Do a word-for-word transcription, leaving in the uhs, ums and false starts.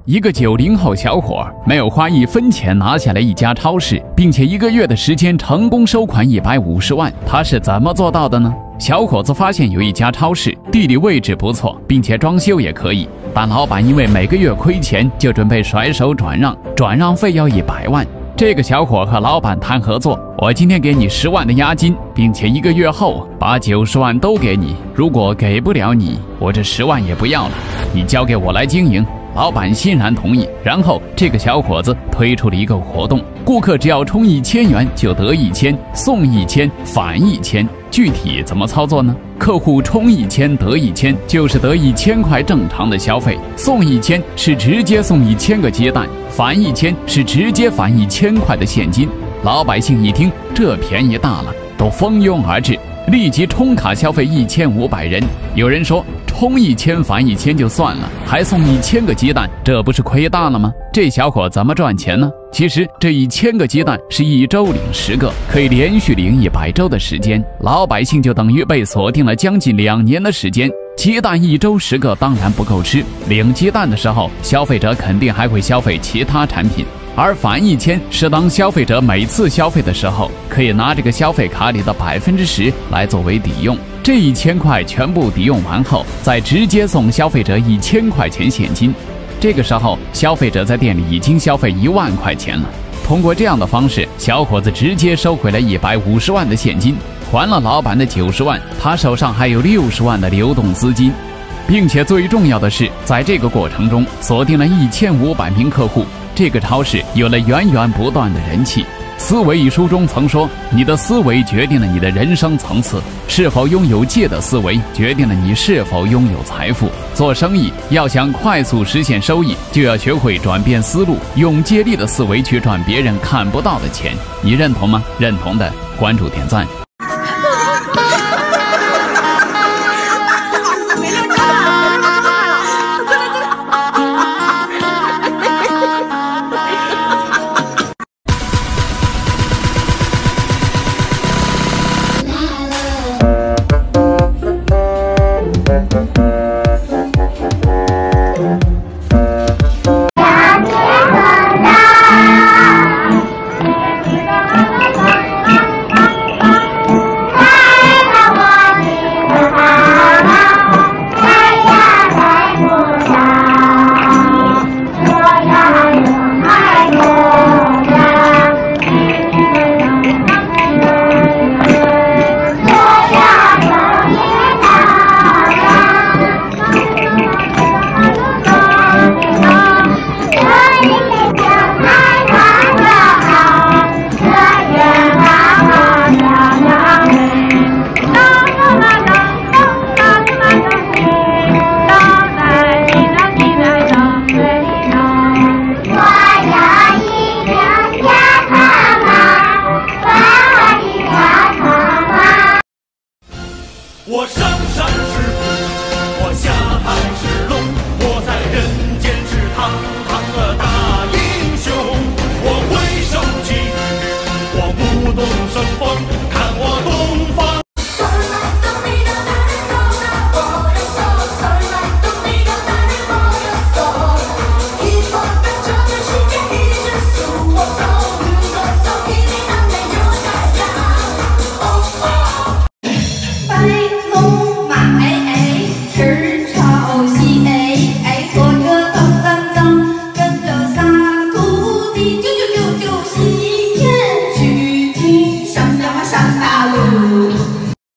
一个九零后小伙没有花一分钱拿下了一家超市，并且一个月的时间成功收款一百五十万，他是怎么做到的呢？小伙子发现有一家超市，地理位置不错，并且装修也可以，但老板因为每个月亏钱，就准备甩手转让，转让费要一百万。这个小伙和老板谈合作，我今天给你十万的押金，并且一个月后把九十万都给你，如果给不了你，我这十万也不要了，你交给我来经营。老板欣然同意，然后这个小伙子推出了一个活动，顾客只要充一千元就得一千，送一千返一千。具体怎么操作呢？客户充一千得一千，就是得一千块正常的消费；送一千是直接送一千个鸡蛋，返一千是直接返一千块的现金。老百姓一听这便宜大了，都蜂拥而至，立即充卡消费一千五百人。有人说，充一千返一千就算了，还送一千个鸡蛋，这不是亏大了吗？这小伙怎么赚钱呢？其实这一千个鸡蛋是一周领十个，可以连续领一百周的时间，老百姓就等于被锁定了将近两年的时间。鸡蛋一周十个当然不够吃，领鸡蛋的时候，消费者肯定还会消费其他产品。而返一千是当消费者每次消费的时候，可以拿这个消费卡里的百分之十来作为抵用。这一千块全部抵用完后，再直接送消费者一千块钱现金。这个时候，消费者在店里已经消费一万块钱了。通过这样的方式，小伙子直接收回了一百五十万的现金，还了老板的九十万，他手上还有六十万的流动资金。并且最重要的是，在这个过程中锁定了一千五百名客户，这个超市有了源源不断的人气。思维一书中曾说，你的思维决定了你的人生层次，是否拥有借的思维决定了你是否拥有财富。做生意要想快速实现收益，就要学会转变思路，用借力的思维去赚别人看不到的钱。你认同吗？认同的关注点赞。